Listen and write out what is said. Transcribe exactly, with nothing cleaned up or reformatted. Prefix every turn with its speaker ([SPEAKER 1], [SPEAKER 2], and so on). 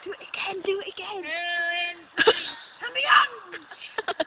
[SPEAKER 1] Do it again, do it again.
[SPEAKER 2] Turn me on!